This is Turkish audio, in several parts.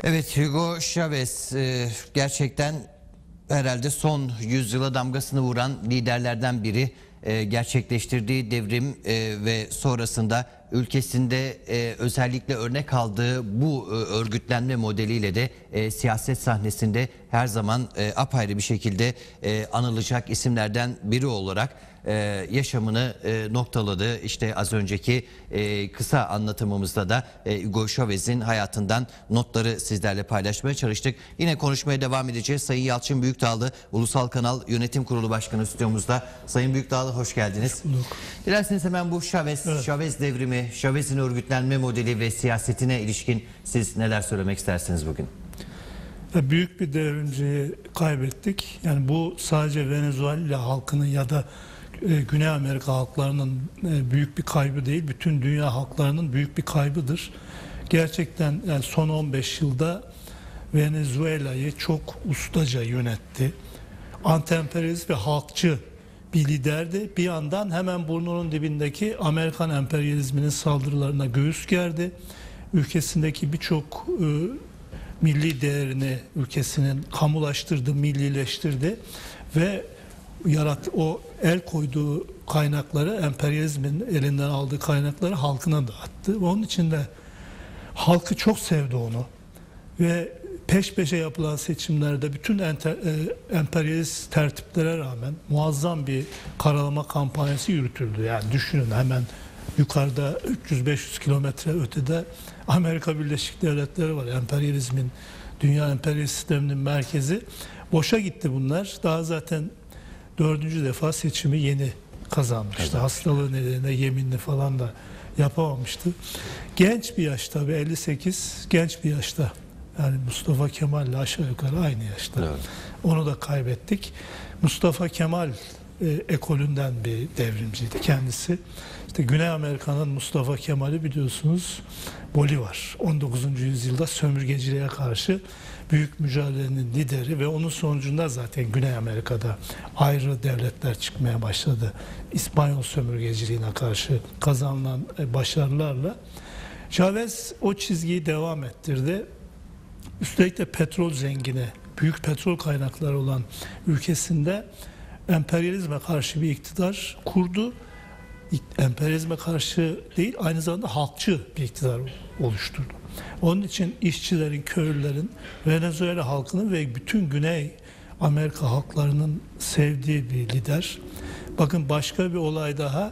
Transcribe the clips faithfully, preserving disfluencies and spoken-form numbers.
Evet, Hugo Chavez e, gerçekten herhalde son yüzyıla damgasını vuran liderlerden biri. E, gerçekleştirdiği devrim e, ve sonrasında ülkesinde e, özellikle örnek aldığı bu e, örgütlenme modeliyle de e, siyaset sahnesinde her zaman e, apayrı bir şekilde e, anılacak isimlerden biri olarak e, yaşamını e, noktaladı. İşte az önceki e, kısa anlatımımızda da e, Hugo Chavez'in hayatından notları sizlerle paylaşmaya çalıştık. Yine konuşmaya devam edeceğiz. Sayın Yalçın Büyükdağlı, Ulusal Kanal Yönetim Kurulu Başkanı stüdyomuzda. Sayın Büyükdağlı, hoş geldiniz. Hoş bulduk. Dilerseniz hemen bu Chavez, evet. Chavez devrimi, Chavez'in örgütlenme modeli ve siyasetine ilişkin siz neler söylemek istersiniz bugün? Büyük bir devrimciyi kaybettik. Yani bu sadece Venezuela halkının ya da e, Güney Amerika halklarının e, büyük bir kaybı değil, bütün dünya halklarının büyük bir kaybıdır. Gerçekten yani son on beş yılda Venezuela'yı çok ustaca yönetti. Anti-emperyalist ve halkçı bir liderdi. Bir yandan hemen burnunun dibindeki Amerikan emperyalizminin saldırılarına göğüs gerdi. Ülkesindeki birçok e, milli değerini ülkesinin kamulaştırdı, millileştirdi ve yarat o el koyduğu kaynakları, emperyalizmin elinden aldığı kaynakları halkına dağıttı. Onun için de halkı çok sevdi onu ve peş peşe yapılan seçimlerde bütün enter, e, emperyalist tertiplere rağmen muazzam bir karalama kampanyası yürütüldü. Yani düşünün, hemen yukarıda üç yüz beş yüz kilometre ötede Amerika Birleşik Devletleri var. Emperyalizmin, dünya emperyalist sisteminin merkezi. Boşa gitti bunlar. Daha zaten dördüncü defa seçimi yeni kazanmıştı. Evet. Hastalığı nedeniyle yeminli falan da yapamamıştı. Genç bir yaş tabii, elli sekiz, genç bir yaşta. Yani Mustafa Kemal ile aşağı yukarı aynı yaşta. Evet. Onu da kaybettik. Mustafa Kemal e, ekolünden bir devrimciydi kendisi. İşte Güney Amerika'nın Mustafa Kemal'i biliyorsunuz, Bolivar. on dokuzuncu yüzyılda sömürgeciliğe karşı büyük mücadelenin lideri ve onun sonucunda zaten Güney Amerika'da ayrı devletler çıkmaya başladı. İspanyol sömürgeciliğine karşı kazanılan başarılarla. Chavez o çizgiyi devam ettirdi. Üstelik de petrol zengini, büyük petrol kaynakları olan ülkesinde emperyalizme karşı bir iktidar kurdu. Emperyalizme karşı değil, aynı zamanda halkçı bir iktidar oluşturdu. Onun için işçilerin, köylülerin, Venezuela halkının ve bütün Güney Amerika halklarının sevdiği bir lider. Bakın, başka bir olay daha.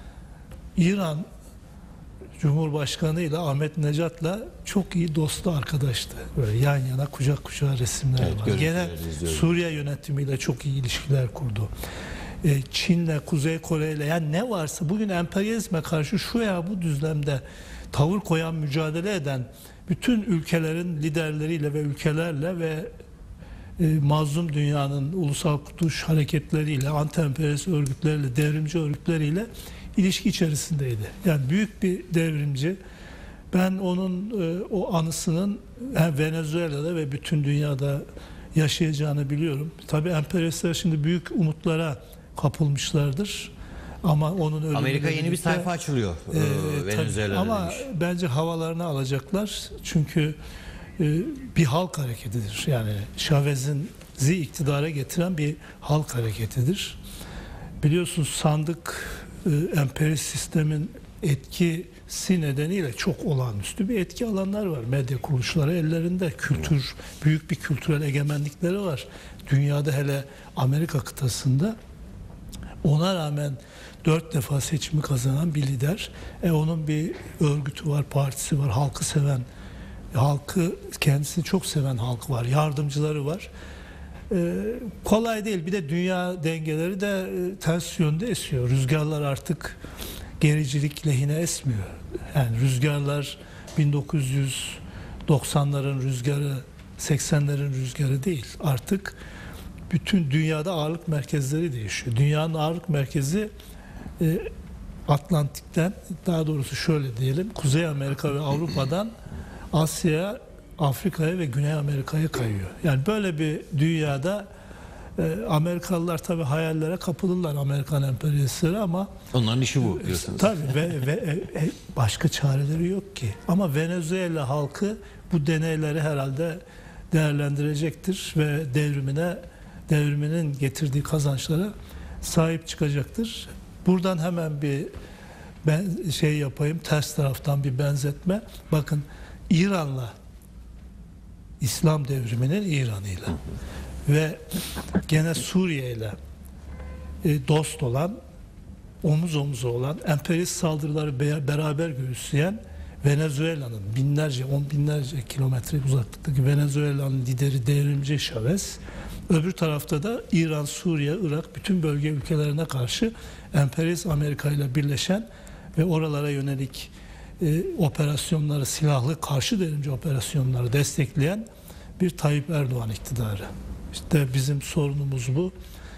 İran Cumhurbaşkanı ile Ahmet Necat'la çok iyi dostu, arkadaştı. Böyle yan yana, kucak kucağa resimler evet, var. Gene Suriye yönetimiyle çok iyi ilişkiler kurdu. Ee, Çin'le, Kuzey Kore'yle, yani ne varsa bugün emperyalizme karşı şu ya bu düzlemde tavır koyan, mücadele eden bütün ülkelerin liderleriyle ve ülkelerle ve e, mazlum dünyanın ulusal kurtuluş hareketleriyle, anti-emperyalist örgütleriyle, devrimci örgütleriyle ilişki içerisindeydi. Yani büyük bir devrimci. Ben onun e, o anısının hem Venezuela'da ve bütün dünyada yaşayacağını biliyorum. Tabii emperyalistler şimdi büyük umutlara kapılmışlardır. Ama onun ölümüyle Amerika yeni birlikte, bir sayfa açılıyor e, Venezuela'da. Ama demiş. bence havalarını alacaklar. Çünkü e, bir halk hareketidir. Yani Chavez'in zi iktidara getiren bir halk hareketidir. Biliyorsunuz, sandık e, emperyalist sistemin etkisi nedeniyle çok olağanüstü bir etki alanlar var. Medya kuruluşları ellerinde, kültür, büyük bir kültürel egemenlikleri var. Dünyada, hele Amerika kıtasında. Ona rağmen dört defa seçimi kazanan bir lider. E, onun bir örgütü var, partisi var, halkı seven, halkı kendisini çok seven halk var, yardımcıları var. E, kolay değil. Bir de dünya dengeleri de e, ters yönde esiyor. Rüzgarlar artık gericilik lehine esmiyor. Yani rüzgarlar bin dokuz yüz doksanların rüzgarı, seksenlerin rüzgarı değil. Artık bütün dünyada ağırlık merkezleri değişiyor. Dünyanın ağırlık merkezi e, Atlantik'ten, daha doğrusu şöyle diyelim, Kuzey Amerika ve Avrupa'dan Asya'ya, Afrika'ya ve Güney Amerika'ya kayıyor. Yani böyle bir dünyada E, Amerikalılar tabii hayallere kapılırlar, Amerikan emperyalistleri, ama Onların işi bu diyorsunuz. tabii ve, ve e, başka çareleri yok ki. Ama Venezuela halkı bu deneyleri herhalde değerlendirecektir ve devrimine devriminin getirdiği kazançlara sahip çıkacaktır. Buradan hemen bir ben şey yapayım, ters taraftan bir benzetme. Bakın, İran'la, İslam devriminin İran'ıyla ve gene Suriye ile e, dost olan, omuz omuza olan, emperyalist saldırıları be- beraber göğüsleyen Venezuela'nın binlerce, on binlerce kilometre uzaklıktaki Venezuela'nın lideri devrimci Chavez, öbür tarafta da İran, Suriye, Irak, bütün bölge ülkelerine karşı emperyalist Amerika ile birleşen ve oralara yönelik e, operasyonları, silahlı karşı devrimci operasyonları destekleyen bir Tayyip Erdoğan iktidarı. İşte bizim sorunumuz bu.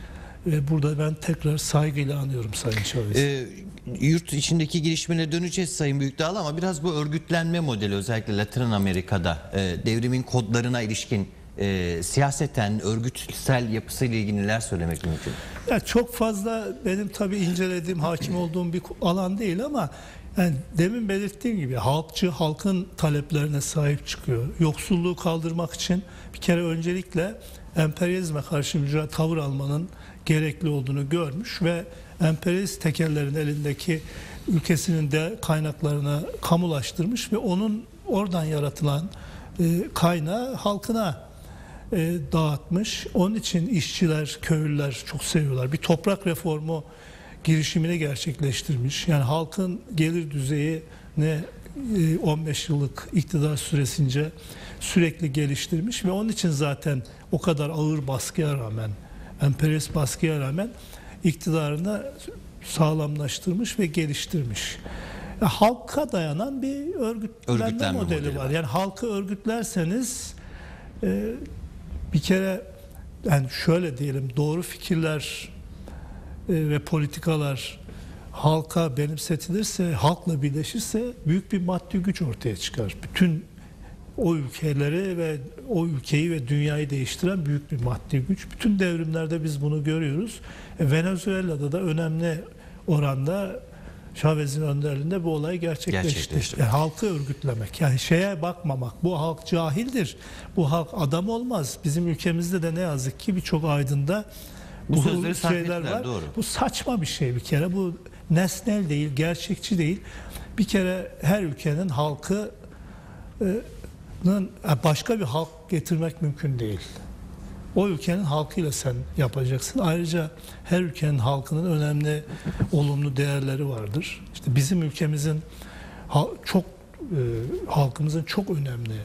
Ve burada ben tekrar saygıyla anıyorum Sayın Chavez. Ee, yurt içindeki gelişmelere döneceğiz Sayın Büyükdağlı, ama biraz bu örgütlenme modeli, özellikle Latin Amerika'da e, devrimin kodlarına ilişkin e, siyaseten örgütsel yapısıyla ilgili neler söylemek mümkün? Ya çok fazla benim tabii incelediğim, hakim olduğum bir alan değil, ama yani demin belirttiğim gibi halkçı, halkın taleplerine sahip çıkıyor. Yoksulluğu kaldırmak için bir kere öncelikle emperyalizme karşı mücadele tavır almanın gerekli olduğunu görmüş ve emperyalist tekellerin elindeki ülkesinin de kaynaklarını kamulaştırmış ve onun oradan yaratılan e, kaynağı halkına e, dağıtmış. Onun için işçiler, köylüler çok seviyorlar. Bir toprak reformu girişimini gerçekleştirmiş. Yani halkın gelir düzeyi ne on beş yıllık iktidar süresince sürekli geliştirmiş ve onun için zaten o kadar ağır baskıya rağmen, emperyalist baskıya rağmen iktidarını sağlamlaştırmış ve geliştirmiş. Ya, halka dayanan bir örgütlenme, Örgütlenme modeli, modeli var. var. Yani halkı örgütlerseniz e, bir kere, yani şöyle diyelim, doğru fikirler e, ve politikalar halka benimsetilirse, halkla birleşirse büyük bir maddi güç ortaya çıkar. Bütün o ülkeleri ve o ülkeyi ve dünyayı değiştiren büyük bir maddi güç. Bütün devrimlerde biz bunu görüyoruz. E, Venezuela'da da önemli oranda Chavez'in önderliğinde bu olay gerçekleşti. Gerçekleşti. Yani halkı örgütlemek, yani şeye bakmamak, bu halk cahildir, bu halk adam olmaz. Bizim ülkemizde de ne yazık ki birçok aydında Bu bu sözleri sarf şeyler ettiler, var. doğru. Bu saçma bir şey bir kere. Bu nesnel değil, gerçekçi değil. Bir kere her ülkenin halkı başka bir halk getirmek mümkün değil. O ülkenin halkıyla sen yapacaksın. Ayrıca her ülkenin halkının önemli olumlu değerleri vardır. İşte bizim ülkemizin çok halkımızın çok önemli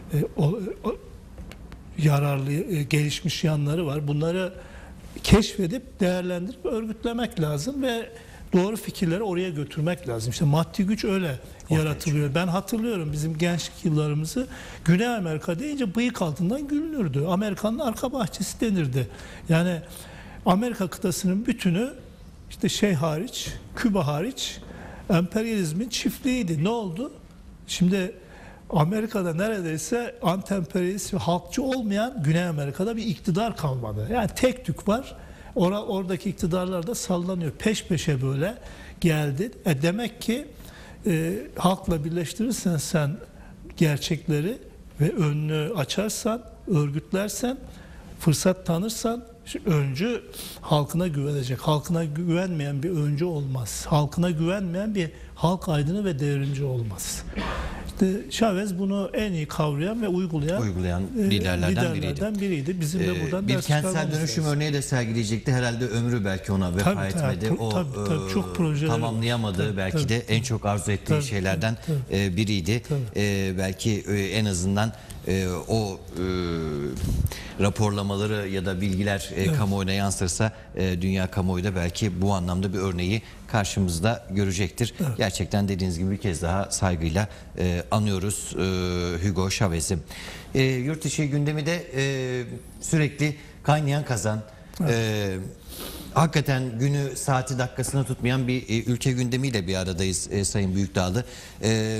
yararlı gelişmiş yanları var. Bunları keşfedip değerlendirip örgütlemek lazım ve doğru fikirleri oraya götürmek lazım. İşte maddi güç öyle yaratılıyor. Ben hatırlıyorum bizim gençlik yıllarımızı, Güney Amerika deyince bıyık altından gülünürdü. Amerika'nın arka bahçesi denirdi. Yani Amerika kıtasının bütünü, işte şey hariç, Küba hariç, emperyalizmin çiftliğiydi. Ne oldu? Şimdi Amerika'da neredeyse anti-emperyalist ve halkçı olmayan Güney Amerika'da bir iktidar kalmadı. Yani tek tük var. Or oradaki iktidarlar da sallanıyor. Peş peşe böyle geldi. E demek ki e, halkla birleştirirsen sen gerçekleri ve önünü açarsan, örgütlersen, fırsat tanırsan, öncü halkına güvenecek. Halkına güvenmeyen bir öncü olmaz. Halkına güvenmeyen bir halk aydını ve devrimci olmaz. İşte Chavez bunu en iyi kavrayan ve uygulayan, uygulayan e, liderlerden, liderlerden biriydi. biriydi. Bizim de buradan ee, bir ders kentsel çıkarmamız dönüşüm lazım. örneği de sergileyecekti. Herhalde ömrü belki ona vefa Tabii, tabii, etmedi. O tabii, tabii, çok projeleri tamamlayamadığı var. belki Tabii, de tabii. en çok arzu ettiği Tabii, şeylerden tabii, e, biriydi. Tabii. E, belki e, en azından e, o e, raporlamaları ya da bilgiler e, Evet. kamuoyuna yansırsa e, dünya kamuoyu da belki bu anlamda bir örneği karşımızda görecektir. Evet. Gerçekten dediğiniz gibi bir kez daha saygıyla e, anıyoruz e, Hugo Chavez'i. E, yurt dışı gündemi de e, sürekli kaynayan kazan. Evet. E, hakikaten günü saati dakikasını tutmayan bir e, ülke gündemiyle bir aradayız e, Sayın Büyükdağlı. E,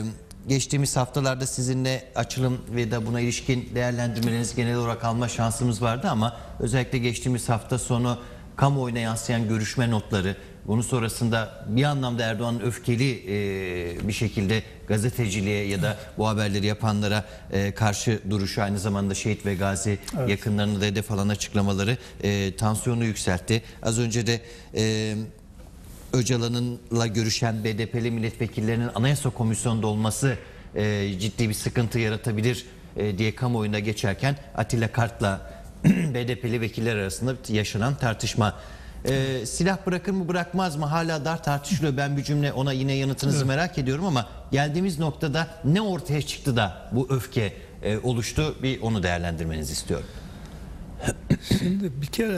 geçtiğimiz haftalarda sizinle açılım ve da buna ilişkin değerlendirmelerinizi genel olarak alma şansımız vardı ama özellikle geçtiğimiz hafta sonu kamuoyuna yansıyan görüşme notları, bunun sonrasında bir anlamda Erdoğan'ın öfkeli e, bir şekilde gazeteciliğe ya da bu haberleri yapanlara e, karşı duruşu, aynı zamanda şehit ve gazi Evet. yakınlarını da hedef alan açıklamaları e, tansiyonu yükseltti. Az önce de e, Öcalan'ınla görüşen B D P'li milletvekillerinin Anayasa Komisyonu'nda olması e, ciddi bir sıkıntı yaratabilir e, diye kamuoyunda geçerken Atilla Kart'la B D P'li vekiller arasında yaşanan tartışma. E, silah bırakır mı bırakmaz mı hala dar tartışılıyor. Ben bir cümle ona yine yanıtınızı evet. merak ediyorum ama geldiğimiz noktada ne ortaya çıktı da bu öfke e, oluştu, bir onu değerlendirmenizi istiyorum. Şimdi bir kere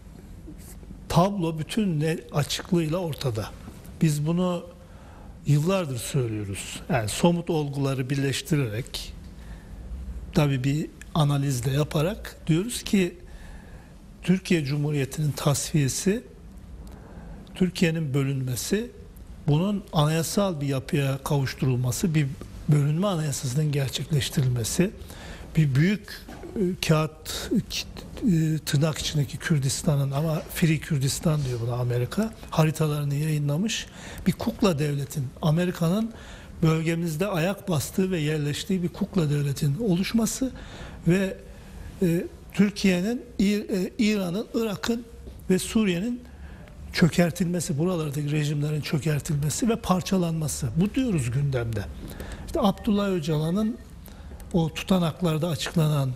tablo bütün ne açıklığıyla ortada. Biz bunu yıllardır söylüyoruz. Yani somut olguları birleştirerek, tabii bir analizle yaparak diyoruz ki Türkiye Cumhuriyeti'nin tasfiyesi, Türkiye'nin bölünmesi, bunun anayasal bir yapıya kavuşturulması, bir bölünme anayasasının gerçekleştirilmesi, bir büyük e, kağıt e, tırnak içindeki Kürdistan'ın, ama Free Kürdistan diyor buna Amerika, haritalarını yayınlamış bir kukla devletin, Amerika'nın bölgemizde ayak bastığı ve yerleştiği bir kukla devletin oluşması ve e, Türkiye'nin, İran'ın, Irak'ın ve Suriye'nin çökertilmesi, buralardaki rejimlerin çökertilmesi ve parçalanması. Bu diyoruz gündemde. İşte Abdullah Öcalan'ın o tutanaklarda açıklanan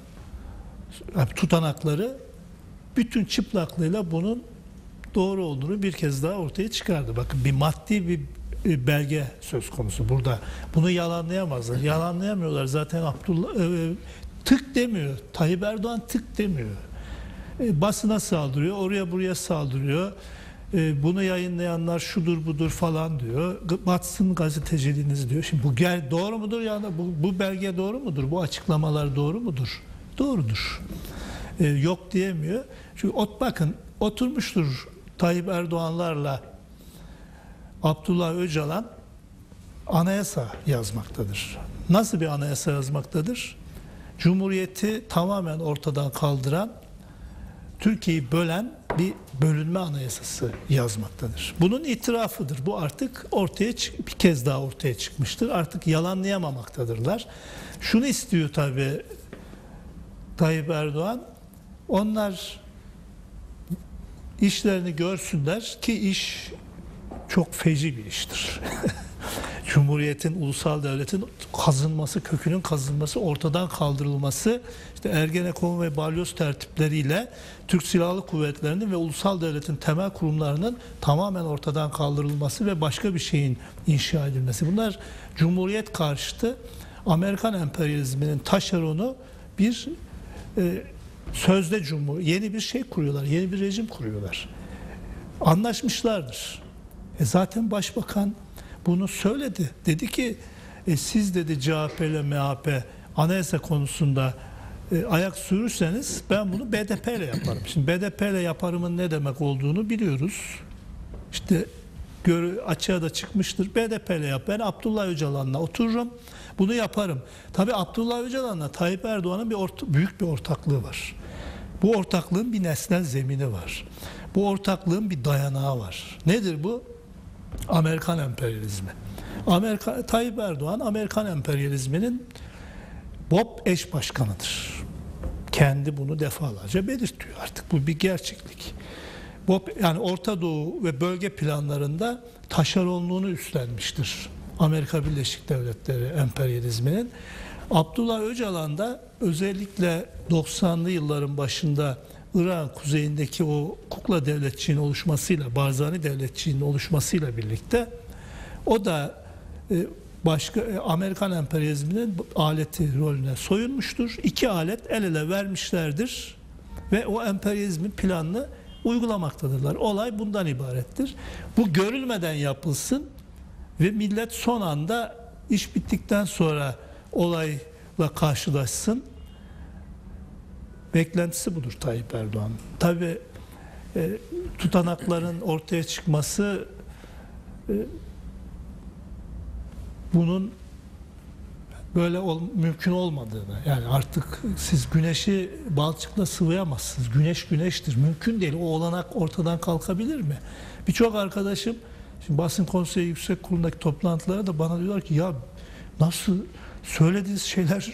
tutanakları bütün çıplaklığıyla bunun doğru olduğunu bir kez daha ortaya çıkardı. Bakın, bir maddi bir belge söz konusu burada. Bunu yalanlayamazlar. Yalanlayamıyorlar. Zaten Abdullah e, tık demiyor. Tayyip Erdoğan tık demiyor. E, basına saldırıyor, oraya buraya saldırıyor. E, bunu yayınlayanlar şudur budur falan diyor. Batsın gazeteciliğiniz diyor. Şimdi bu gel doğru mudur yani, bu, bu belge doğru mudur? Bu açıklamalar doğru mudur? Doğrudur. E, yok diyemiyor. Çünkü ot bakın oturmuştur Tayyip Erdoğanlarla Abdullah Öcalan anayasa yazmaktadır. Nasıl bir anayasa yazmaktadır? Cumhuriyeti tamamen ortadan kaldıran, Türkiye'yi bölen bir bölünme anayasası yazmaktadır. Bunun itirafıdır. Bu artık ortaya çık, bir kez daha ortaya çıkmıştır. Artık yalanlayamamaktadırlar. Şunu istiyor tabii Tayyip Erdoğan. Onlar işlerini görsünler ki iş çok feci bir iştir. Cumhuriyetin, ulusal devletin kazınması, kökünün kazınması, ortadan kaldırılması, işte Ergenekon ve Balyoz tertipleriyle Türk Silahlı Kuvvetleri'nin ve ulusal devletin temel kurumlarının tamamen ortadan kaldırılması ve başka bir şeyin inşa edilmesi. Bunlar Cumhuriyet karşıtı Amerikan emperyalizminin taşeronu bir e, sözde cumhur, yeni bir şey kuruyorlar, yeni bir rejim kuruyorlar. Anlaşmışlardır. E zaten Başbakan bunu söyledi. Dedi ki e, siz dedi C H P ile M H P anayasa konusunda e, ayak sürürseniz ben bunu B D P ile yaparım. Şimdi B D P ile yaparımın ne demek olduğunu biliyoruz. İşte görü, açığa da çıkmıştır. B D P ile yap. Ben Abdullah Öcalan'la otururum. Bunu yaparım. Tabii Abdullah Öcalan'la Tayyip Erdoğan'ın bir orta, büyük bir ortaklığı var. Bu ortaklığın bir nesnel zemini var. Bu ortaklığın bir dayanağı var. Nedir bu? Amerikan emperyalizmi. Amerika, Tayyip Erdoğan Amerikan emperyalizminin Bob eş başkanıdır. Kendi bunu defalarca belirtiyor artık. Bu bir gerçeklik. Bob, yani Orta Doğu ve bölge planlarında taşeronluğunu üstlenmiştir Amerika Birleşik Devletleri emperyalizminin. Abdullah Öcalan da özellikle doksanlı yılların başında İran kuzeyindeki o kukla devletçiliğinin oluşmasıyla, Barzani devletçiliğinin oluşmasıyla birlikte o da başka Amerikan emperyalizminin aleti rolüne soyunmuştur. İki alet el ele vermişlerdir ve o emperyalizmin planını uygulamaktadırlar. Olay bundan ibarettir. Bu görülmeden yapılsın ve millet son anda iş bittikten sonra olayla karşılaşsın. Beklentisi budur Tayyip Erdoğan. Tabii e, tutanakların ortaya çıkması e, bunun böyle ol, mümkün olmadığını, yani artık siz güneşi balçıkla sıvayamazsınız. Güneş güneştir. Mümkün değil. O olanak ortadan kalkabilir mi? Birçok arkadaşım şimdi basın konseyi yüksek kurulundaki toplantılara da bana diyorlar ki ya nasıl söylediğiniz şeyler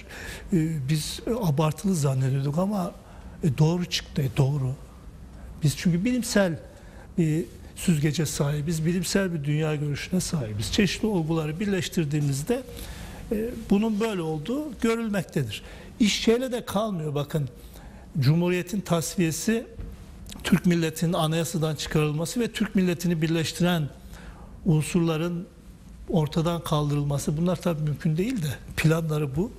e, biz abartılı zannediyorduk ama e, doğru çıktı. E, doğru. Biz çünkü bilimsel bir süzgece sahibiz. Bilimsel bir dünya görüşüne sahibiz. Çeşitli olguları birleştirdiğimizde e, bunun böyle olduğu görülmektedir. İş şeyle de kalmıyor. Bakın Cumhuriyet'in tasfiyesi, Türk milletinin anayasadan çıkarılması ve Türk milletini birleştiren unsurların ortadan kaldırılması, bunlar tabii mümkün değil de planları bu.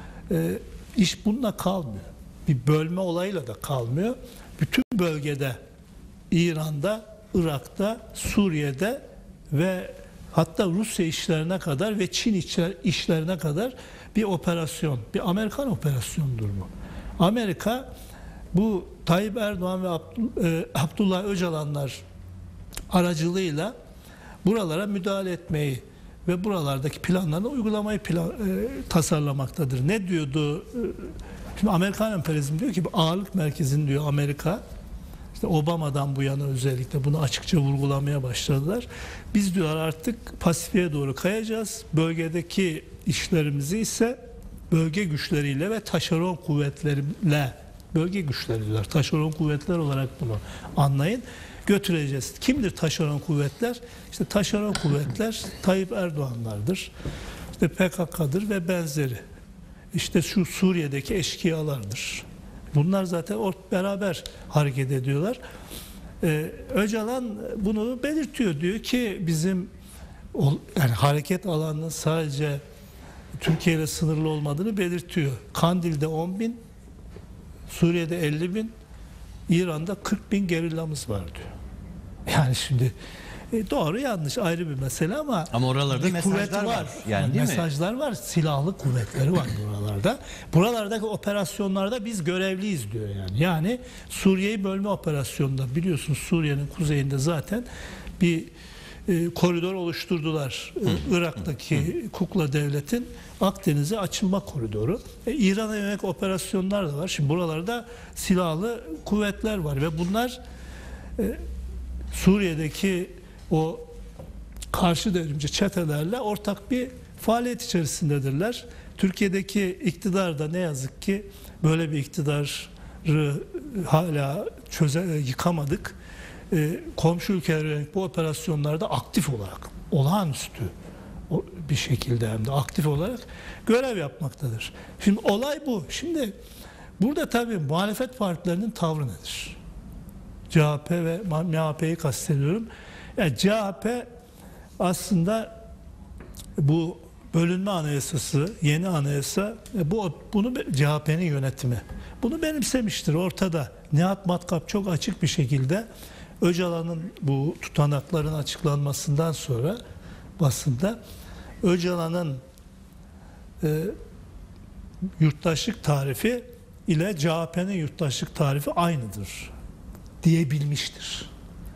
E, iş bununla kalmıyor. Bir bölme olayıyla da kalmıyor. Bütün bölgede, İran'da, Irak'ta, Suriye'de ve hatta Rusya işlerine kadar ve Çin işler, işlerine kadar bir operasyon, bir Amerikan operasyonudur bu. Amerika bu Tayyip Erdoğan ve Abdullah Öcalanlar aracılığıyla buralara müdahale etmeyi ve buralardaki planlarını uygulamayı plan, e, tasarlamaktadır. Ne diyordu? Şimdi Amerikan emperyalizmi diyor ki ağırlık merkezini diyor Amerika. İşte Obama'dan bu yana özellikle bunu açıkça vurgulamaya başladılar. Biz diyorlar artık Pasifik'e doğru kayacağız. Bölgedeki işlerimizi ise bölge güçleriyle ve taşeron kuvvetleriyle, bölge güçleri diyorlar. Taşeron kuvvetler olarak bunu anlayın. Götüreceğiz. Kimdir taşeron kuvvetler? İşte taşeron kuvvetler Tayyip Erdoğanlardır. İşte P K K'dır ve benzeri. İşte şu Suriye'deki eşkıyalardır. Bunlar zaten beraber hareket ediyorlar. Ee, Öcalan bunu belirtiyor. Diyor ki bizim yani hareket alanının sadece Türkiye ile sınırlı olmadığını belirtiyor. Kandil'de on bin, Suriye'de elli bin, İran'da kırk bin gerillamız var diyor. Yani şimdi e, doğru yanlış ayrı bir mesele ama ama oralarda mesajlar var. var. Yani, yani değil mesajlar mi? var. Silahlı kuvvetleri var buralarda. Buralardaki operasyonlarda biz görevliyiz diyor yani. Yani Suriye'yi bölme operasyonunda biliyorsunuz Suriye'nin kuzeyinde zaten bir e, koridor oluşturdular. Hı. Irak'taki Hı. Kukla devletin Akdeniz'e açılma koridoru. E, İran'a yönelik operasyonlar da var. Şimdi buralarda silahlı kuvvetler var ve bunlar e, Suriye'deki o karşı devrimci çetelerle ortak bir faaliyet içerisindedirler. Türkiye'deki iktidar da ne yazık ki böyle bir iktidarı hala çöze, yıkamadık. E, komşu ülkelere yönelik bu operasyonlarda aktif olarak, olağanüstü bir şekilde hem de aktif olarak görev yapmaktadır. Şimdi olay bu. Şimdi burada tabii muhalefet partilerinin tavrı nedir? C H P ve M H P'yi kastediyorum. Yani C H P aslında bu bölünme anayasası, yeni anayasa, bu bunu C H P'nin yönetimi. Bunu benimsemiştir ortada. Nihat Matkap çok açık bir şekilde Öcalan'ın bu tutanakların açıklanmasından sonra basında Öcalan'ın e, yurttaşlık tarifi ile C H P'nin yurttaşlık tarifi aynıdır diyebilmiştir.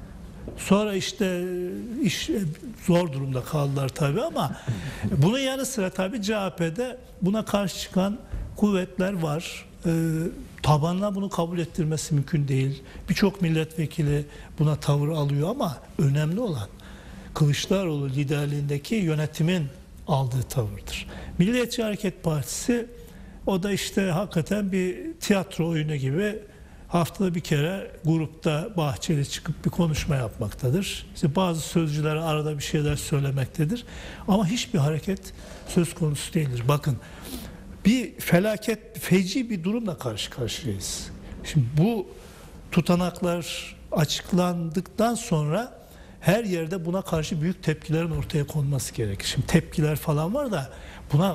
Sonra işte iş zor durumda kaldılar tabii ama bunun yanı sıra tabii C H P'de buna karşı çıkan kuvvetler var. Ee, tabanına bunu kabul ettirmesi mümkün değil. Birçok milletvekili buna tavır alıyor ama önemli olan Kılıçdaroğlu liderliğindeki yönetimin aldığı tavırdır. Milliyetçi Hareket Partisi o da işte hakikaten bir tiyatro oyunu gibi haftada bir kere grupta Bahçeli çıkıp bir konuşma yapmaktadır. İşte bazı sözcülere arada bir şeyler söylemektedir. Ama hiçbir hareket söz konusu değildir. Bakın bir felaket, feci bir durumla karşı karşıyayız. Şimdi bu tutanaklar açıklandıktan sonra her yerde buna karşı büyük tepkilerin ortaya konması gerekir. Şimdi tepkiler falan var da buna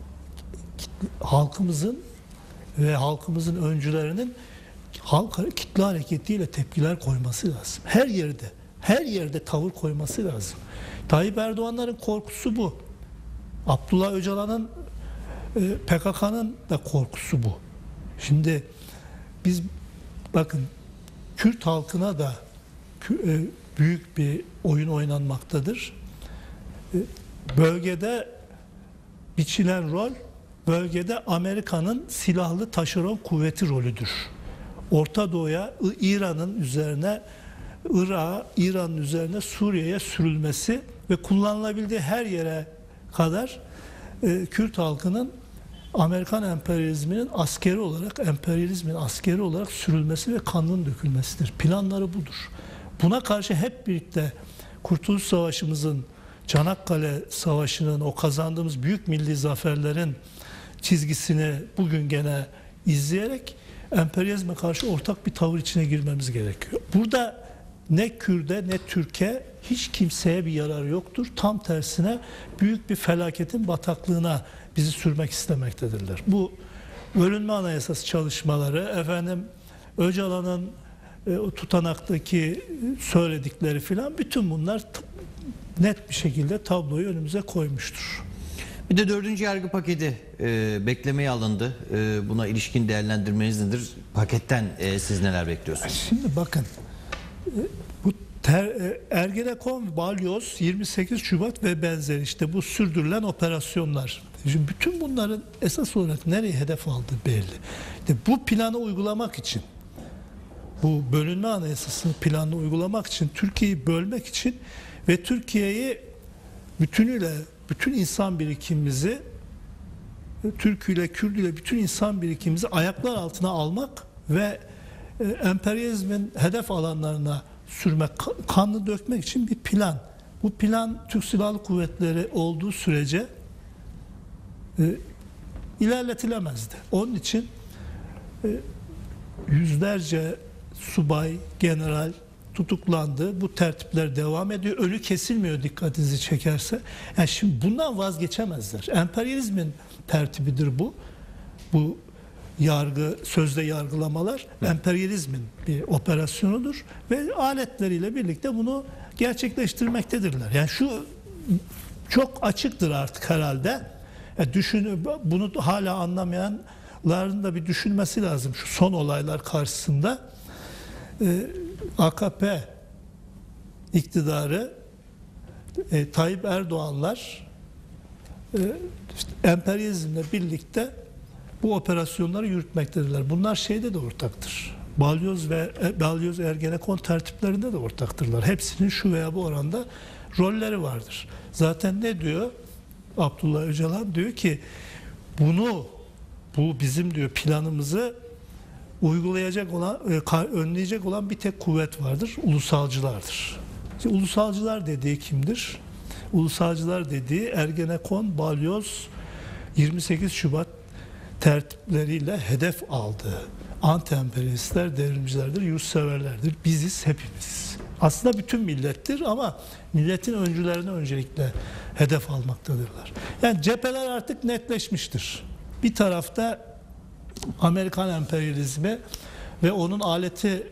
halkımızın ve halkımızın öncülerinin halk kitle hareketiyle tepkiler koyması lazım. Her yerde, her yerde tavır koyması lazım. Tayyip Erdoğan'ların korkusu bu. Abdullah Öcalan'ın, e, P K K'nın da korkusu bu. Şimdi biz bakın Kürt halkına da e, büyük bir oyun oynanmaktadır. E, bölgede biçilen rol bölgede Amerika'nın silahlı taşeron kuvveti rolüdür. Orta Doğu'ya, İran'ın üzerine, Irak'a, İran'ın üzerine, Suriye'ye sürülmesi ve kullanılabildiği her yere kadar e, Kürt halkının Amerikan emperyalizminin askeri olarak, emperyalizmin askeri olarak sürülmesi ve kanının dökülmesidir. Planları budur. Buna karşı hep birlikte Kurtuluş Savaşımızın, Çanakkale Savaşı'nın, o kazandığımız büyük milli zaferlerin çizgisini bugün gene izleyerek emperyalizme karşı ortak bir tavır içine girmemiz gerekiyor. Burada ne Kürt'e ne Türk'e hiç kimseye bir yararı yoktur. Tam tersine büyük bir felaketin bataklığına bizi sürmek istemektedirler. Bu bölünme anayasası çalışmaları, efendim Öcalan'ın e, o tutanaktaki söyledikleri filan, bütün bunlar net bir şekilde tabloyu önümüze koymuştur. Bir de dördüncü yargı paketi e, beklemeye alındı. E, buna ilişkin değerlendirmeniz nedir? Paketten e, siz neler bekliyorsunuz? Şimdi bakın, e, bu ter, e, Ergenekon, Balyoz, yirmi sekiz Şubat ve benzeri işte bu sürdürülen operasyonlar. Şimdi bütün bunların esas olarak nereye hedef aldığı belli. İşte bu planı uygulamak için, bu bölünme anayasasını planını uygulamak için, Türkiye'yi bölmek için ve Türkiye'yi bütünüyle, bütün insan birikimimizi, Türküyle, Kürdüyle bütün insan birikimimizi ayaklar altına almak ve e, emperyalizmin hedef alanlarına sürmek, kanını dökmek için bir plan. Bu plan Türk Silahlı Kuvvetleri olduğu sürece e, ilerletilemezdi. Onun için e, yüzlerce subay, general tutuklandı. Bu tertipler devam ediyor. Ölü kesilmiyor, dikkatinizi çekerse. Yani şimdi bundan vazgeçemezler. Emperyalizmin tertibidir bu. Bu yargı, sözde yargılamalar evet. Emperyalizmin bir operasyonudur ve aletleriyle birlikte bunu gerçekleştirmektedirler. Yani şu çok açıktır artık herhalde. Yani düşün, bunu hala anlamayanların da bir düşünmesi lazım şu son olaylar karşısında. Ee, A K P iktidarı, e, Tayyip Erdoğanlar e, işte emperyalizmle birlikte bu operasyonları yürütmektedirler. Bunlar şeyde de ortaktır. Balyoz ve e, Balyoz Ergenekon tertiplerinde de ortaktırlar. Hepsinin şu veya bu oranda rolleri vardır. Zaten ne diyor? Abdullah Öcalan diyor ki bunu, bu bizim diyor planımızı uygulayacak olan, önleyecek olan bir tek kuvvet vardır. Ulusalcılardır. İşte ulusalcılar dediği kimdir? Ulusalcılar dediği Ergenekon, Balyoz, yirmi sekiz Şubat tertipleriyle hedef aldığı anti-emperyalistler, devrimcilerdir, yurtseverlerdir. Biziz, hepimiz. Aslında bütün millettir ama milletin öncülerini öncelikle hedef almaktadırlar. Yani cepheler artık netleşmiştir. Bir tarafta Amerikan emperyalizmi ve onun aleti e,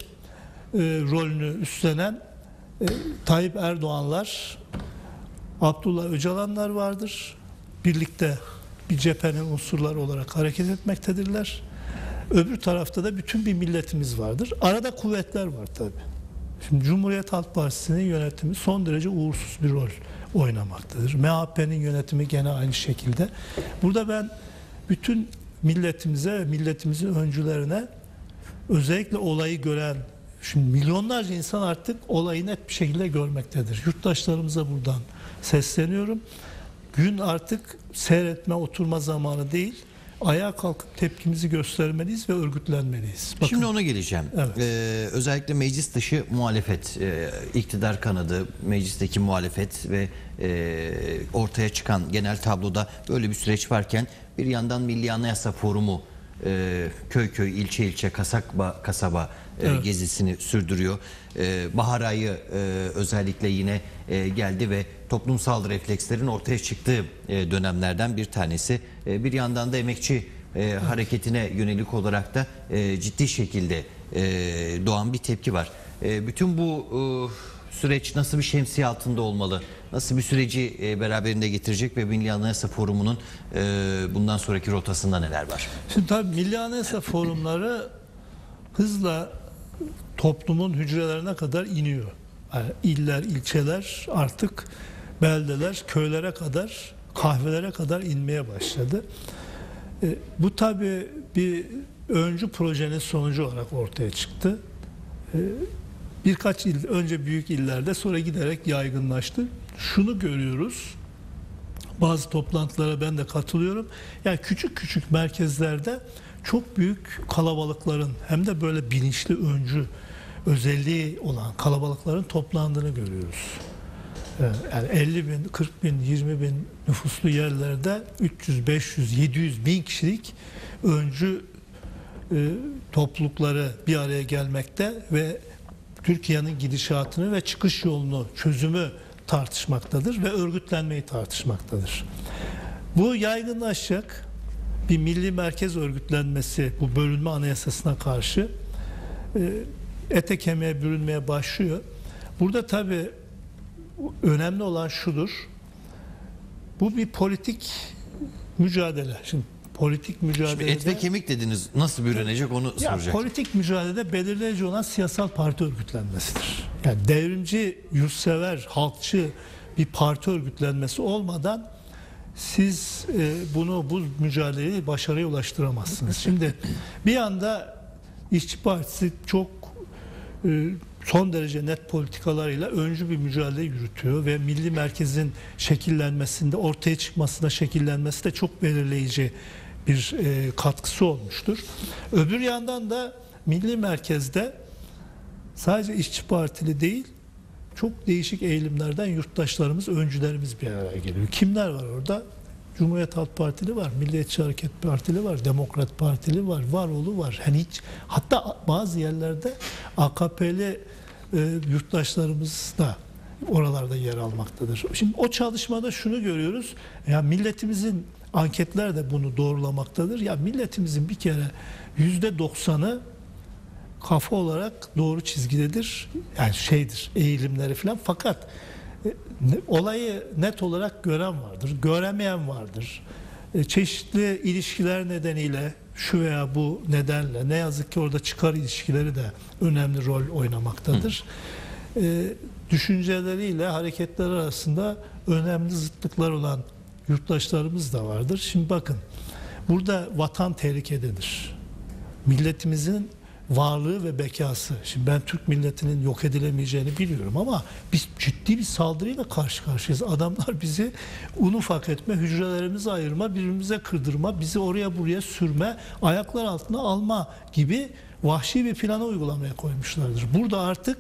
rolünü üstlenen e, Tayyip Erdoğanlar, Abdullah Öcalanlar vardır. Birlikte bir cephenin unsurları olarak hareket etmektedirler. Öbür tarafta da bütün bir milletimiz vardır. Arada kuvvetler var tabii. Şimdi Cumhuriyet Halk Partisi'nin yönetimi son derece uğursuz bir rol oynamaktadır. M H P'nin yönetimi gene aynı şekilde. Burada ben bütün milletimize ve milletimizin öncülerine, özellikle olayı gören, şimdi milyonlarca insan artık olayı net bir şekilde görmektedir. Yurttaşlarımıza buradan sesleniyorum. Gün artık seyretme, oturma zamanı değil. Ayağa kalkıp tepkimizi göstermeliyiz ve örgütlenmeliyiz. Bakın. Şimdi ona geleceğim. Evet. Ee, özellikle meclis dışı muhalefet, e, iktidar kanadı, meclisteki muhalefet ve e, ortaya çıkan genel tabloda böyle bir süreç varken bir yandan Milli Anayasa Forumu e, köy köy, ilçe ilçe, kasaba kasaba e, evet. gezisini sürdürüyor. E, bahar ayı e, özellikle yine e, geldi ve toplumsal reflekslerin ortaya çıktığı e, dönemlerden bir tanesi. E, bir yandan da emekçi e, evet. hareketine yönelik olarak da e, ciddi şekilde e, doğan bir tepki var. E, bütün bu e, süreç nasıl bir şemsiye altında olmalı? Nasıl bir süreci e, beraberinde getirecek ve Milli Anayasa Forumu'nun e, bundan sonraki rotasında neler var? Şimdi tabii Milli Anayasa Forumları hızla toplumun hücrelerine kadar iniyor. Yani iller, ilçeler, artık beldeler, köylere kadar, kahvelere kadar inmeye başladı. E, bu tabii bir öncü projenin sonucu olarak ortaya çıktı. E, birkaç il önce büyük illerde, sonra giderek yaygınlaştı. Şunu görüyoruz. Bazı toplantılara ben de katılıyorum. Yani küçük küçük merkezlerde çok büyük kalabalıkların, hem de böyle bilinçli öncü özelliği olan kalabalıkların toplandığını görüyoruz. Yani elli bin, kırk bin, yirmi bin nüfuslu yerlerde üç yüz, beş yüz, yedi yüz bin kişilik öncü e, toplulukları bir araya gelmekte ve Türkiye'nin gidişatını ve çıkış yolunu, çözümü tartışmaktadır ve örgütlenmeyi tartışmaktadır. Bu yaygınlaşacak. Bir milli merkez örgütlenmesi bu bölünme anayasasına karşı e, ete kemiğe bürünmeye başlıyor. Burada tabii önemli olan şudur. Bu bir politik mücadele. Şimdi politik mücadelede... Şimdi et ve kemik dediniz. Nasıl bürünecek onu Ya, soracak. politik mücadelede belirleyici olan siyasal parti örgütlenmesidir. Yani devrimci, yurtsever, halkçı bir parti örgütlenmesi olmadan siz e, bunu, bu mücadeleyi başarıya ulaştıramazsınız. Şimdi bir anda İşçi Partisi çok e, son derece net politikalarıyla öncü bir mücadele yürütüyor ve milli merkezin şekillenmesinde, ortaya çıkmasında, şekillenmesi de çok belirleyici bir e, katkısı olmuştur. Öbür yandan da milli merkezde sadece İşçi Partili değil, çok değişik eğilimlerden yurttaşlarımız, öncülerimiz bir araya geliyor. Kimler var orada? Cumhuriyet Halk Partili var, Milliyetçi Hareket Partili var, Demokrat Partili var, Varoğlu var. Hani hiç, hatta bazı yerlerde A K P'li e, yurttaşlarımız da oralarda yer almaktadır. Şimdi o çalışmada şunu görüyoruz. Ya milletimizin, anketler de bunu doğrulamaktadır. Ya milletimizin bir kere yüzde doksanı kafa olarak doğru çizgidedir. Yani şeydir, eğilimleri falan. Fakat e, olayı net olarak gören vardır, göremeyen vardır. E, çeşitli ilişkiler nedeniyle, şu veya bu nedenle, ne yazık ki orada çıkar ilişkileri de önemli rol oynamaktadır. E, düşünceleriyle hareketler arasında önemli zıtlıklar olan yurttaşlarımız da vardır. Şimdi bakın, burada vatan tehlikededir. Milletimizin varlığı ve bekası. Şimdi ben Türk milletinin yok edilemeyeceğini biliyorum ama biz ciddi bir saldırıyla karşı karşıyayız. Adamlar bizi un ufak etme, hücrelerimizi ayırma, birbirimize kırdırma, bizi oraya buraya sürme, ayaklar altına alma gibi vahşi bir planı uygulamaya koymuşlardır. Burada artık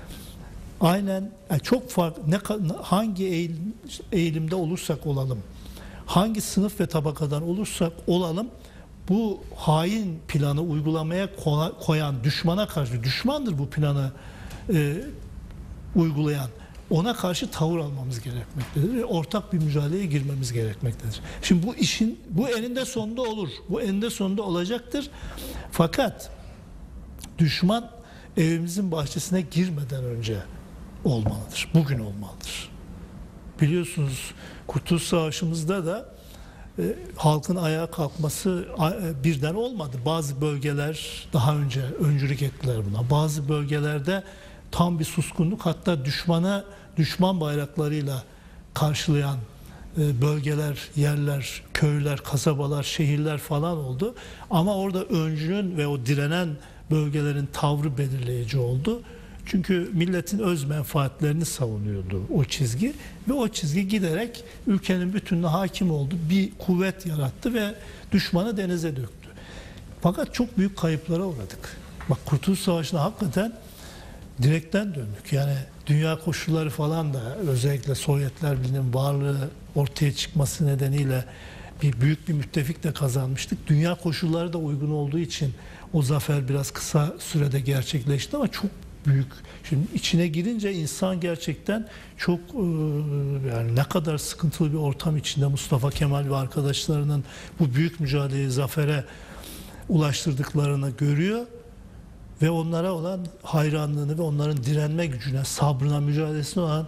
aynen yani çok farklı, ne, hangi eğilim, eğilimde olursak olalım, hangi sınıf ve tabakadan olursak olalım, bu hain planı uygulamaya koyan düşmana karşı, düşmandır bu planı e, uygulayan, ona karşı tavır almamız gerekmektedir ve ortak bir mücadeleye girmemiz gerekmektedir. Şimdi bu işin, bu eninde sonunda olur, bu eninde sonunda olacaktır. Fakat düşman evimizin bahçesine girmeden önce olmalıdır, bugün olmalıdır. Biliyorsunuz Kurtuluş Savaşı'mızda da E, halkın ayağa kalkması e, birden olmadı. Bazı bölgeler daha önce öncülük ettiler buna. Bazı bölgelerde tam bir suskunluk, hatta düşmana düşman bayraklarıyla karşılayan e, bölgeler, yerler, köyler, kasabalar, şehirler falan oldu. Ama orada öncünün ve o direnen bölgelerin tavrı belirleyici oldu. Çünkü milletin öz menfaatlerini savunuyordu o çizgi ve o çizgi giderek ülkenin bütününe hakim oldu. Bir kuvvet yarattı ve düşmanı denize döktü. Fakat çok büyük kayıplara uğradık. Bak, Kurtuluş Savaşı'na hakikaten direkten döndük. Yani dünya koşulları falan da, özellikle Sovyetler Birliği'nin varlığı ortaya çıkması nedeniyle bir büyük bir müttefik de kazanmıştık. Dünya koşulları da uygun olduğu için o zafer biraz kısa sürede gerçekleşti ama çok büyük. Şimdi içine girince insan gerçekten çok yani ne kadar sıkıntılı bir ortam içinde Mustafa Kemal ve arkadaşlarının bu büyük mücadeleyi zafere ulaştırdıklarını görüyor ve onlara olan hayranlığını ve onların direnme gücüne, sabrına, mücadelesine olan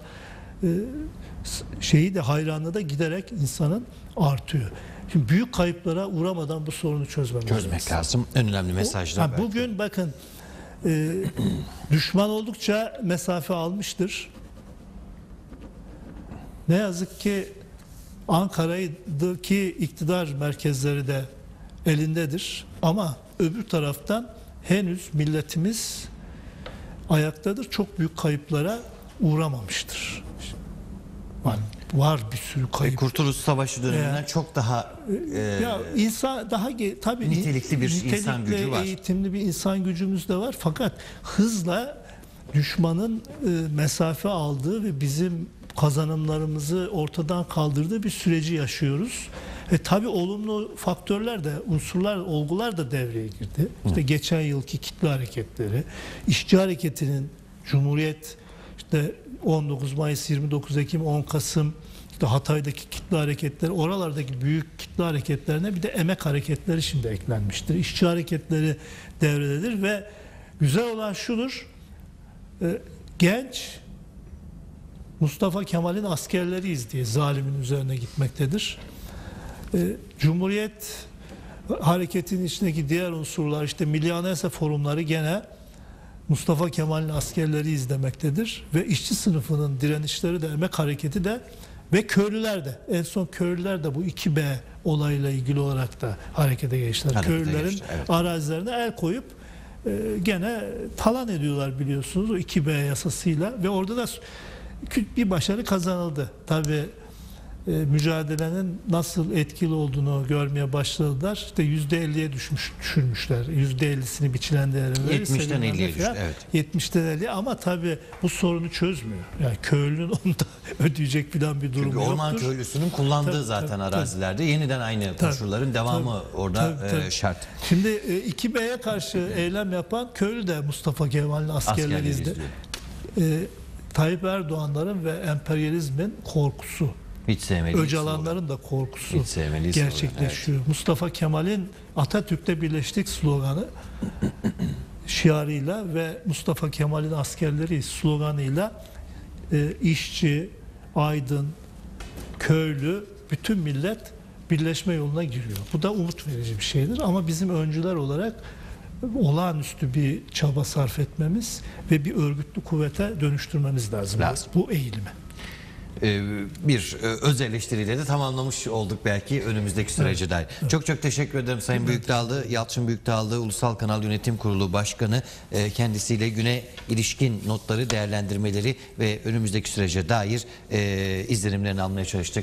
şeyi de, hayranlığı da giderek insanın artıyor. Şimdi büyük kayıplara uğramadan bu sorunu çözmemiz Çözmek lazım. En önemli mesajlar. O, bugün bakın, Ee, düşman oldukça mesafe almıştır. Ne yazık ki Ankara'daki iktidar merkezleri de elindedir. Ama öbür taraftan henüz milletimiz ayaktadır. Çok büyük kayıplara uğramamıştır. Var, var bir sürü kayıp. Kurtuluş Savaşı döneminden Yani, çok daha e, ya insan daha ge- tabii nitelikli bir nitelikli, insan gücü var. eğitimli bir insan gücümüz de var. Fakat hızla düşmanın e, mesafe aldığı ve bizim kazanımlarımızı ortadan kaldırdığı bir süreci yaşıyoruz. E tabii olumlu faktörler de, unsurlar, olgular da devreye girdi. İşte geçen yılki kitle hareketleri, işçi hareketinin Cumhuriyet, işte on dokuz Mayıs, yirmi dokuz Ekim, on Kasım, işte Hatay'daki kitle hareketleri, oralardaki büyük kitle hareketlerine bir de emek hareketleri şimdi eklenmiştir. İşçi hareketleri devrededir ve güzel olan şudur, e, genç Mustafa Kemal'in askerleriyiz diye zalimin üzerine gitmektedir. E, Cumhuriyet hareketinin içindeki diğer unsurlar, işte Milli Anayasa forumları gene Mustafa Kemal'in askerleri izlemektedir ve işçi sınıfının direnişleri de, emek hareketi de ve köylüler de, en son köylüler de bu iki B olayla ilgili olarak da harekete geçtiler. Harekete Köylülerin geçti, evet. arazilerine el koyup e, gene talan ediyorlar biliyorsunuz o iki B yasasıyla ve orada da bir başarı kazanıldı. Tabii e, mücadelenin nasıl etkili olduğunu görmeye başladılar. İşte yüzde elliye düşmüş, düşürmüşler. yüzde ellisini biçilen değerine. yetmişten elliye düştü. Evet. yetmişten elliye ama tabii bu sorunu çözmüyor. Yani köylünün onu da ödeyecek falan bir durumu Çünkü yoktur. orman köylüsünün kullandığı Tabii, zaten tabii, arazilerde tabii. yeniden aynı Tabii, koşulların devamı tabii, orada tabii, tabii. E, şart. Şimdi e, iki B'ye karşı eylem yapan köylü de Mustafa Kemal'in askerleri Askerleri izledi. izliyor. E, Tayyip Erdoğan'ların ve emperyalizmin korkusu, Hiç sevmediğim Öcalanların da korkusu Hiç sevmediği slogan, gerçekleşiyor. Mustafa Kemal'in Atatürk'te birleştik sloganı şiarıyla ve Mustafa Kemal'in askerleri sloganıyla e, işçi, aydın, köylü, bütün millet birleşme yoluna giriyor. Bu da umut verici bir şeydir ama bizim öncüler olarak olağanüstü bir çaba sarf etmemiz ve bir örgütlü kuvvete dönüştürmemiz lazım, Lazım. bu eğilimi. Ee, bir e, öz eleştiriyle de tamamlamış olduk belki önümüzdeki sürece dair. Çok çok teşekkür ederim Sayın Büyükdağlı. Yalçın Büyükdağlı Ulusal Kanal Yönetim Kurulu Başkanı, e, kendisiyle güne ilişkin notları, değerlendirmeleri ve önümüzdeki sürece dair e, izlenimlerini almaya çalıştık.